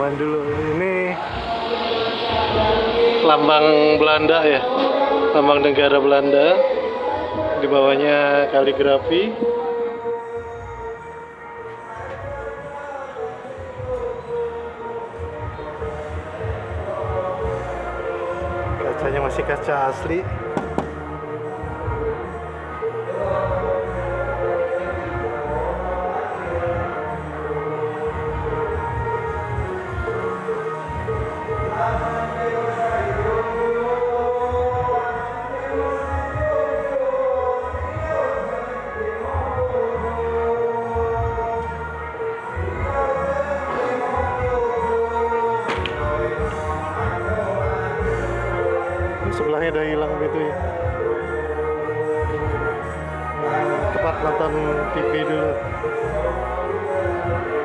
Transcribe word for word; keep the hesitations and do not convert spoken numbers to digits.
zaman dulu. Ini lambang Belanda ya, lambang negara Belanda. Di bawahnya kaligrafi. Kacanya masih kaca asli. Sebelahnya udah hilang gitu ya. Tempat nonton T V dulu.